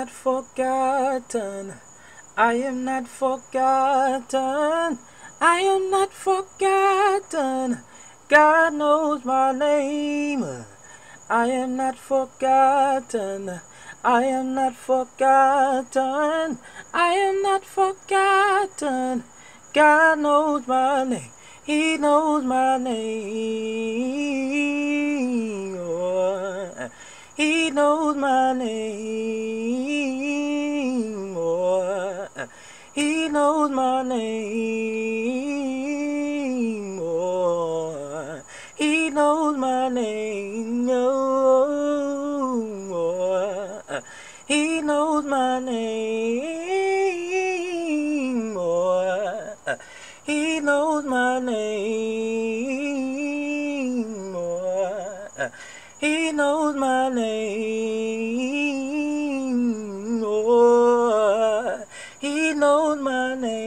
not forgotten. I am not forgotten. I am not forgotten. God knows my name. I am not forgotten. I am not forgotten. I am not forgotten. God knows my name. He knows my name. Oh, He knows my name. Oh, He knows my name. Oh, He knows my name. Oh, He knows my name. Oh, He knows my name. Oh, He knows my name. Oh, He knows my name.